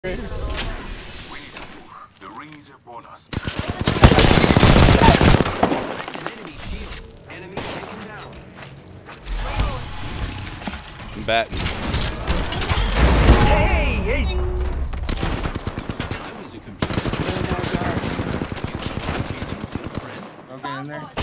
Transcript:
We need to move. The ring is upon us. An enemy shield. Enemy taken down. I'm back. Hey! I was a computer. Okay, in there.